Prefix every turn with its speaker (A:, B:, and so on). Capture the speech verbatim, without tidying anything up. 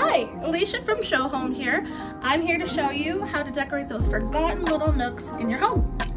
A: Hi, Alicia from Show Home here. I'm here to show you how to decorate those forgotten little nooks in your home.